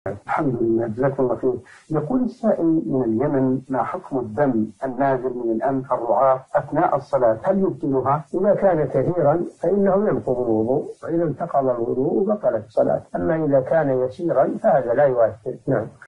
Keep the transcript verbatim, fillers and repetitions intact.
الحمد لله، جزاكم الله خير. يقول السائل من اليمن: ما حكم الدم النازل من الأنف الرعاف أثناء الصلاة، هل يبطلها؟ إذا كان كثيرا فإنه ينقض الوضوء، وإذا انتقض الوضوء بطلت الصلاة، أما إذا كان يسيرا فهذا لا يؤثر. نعم.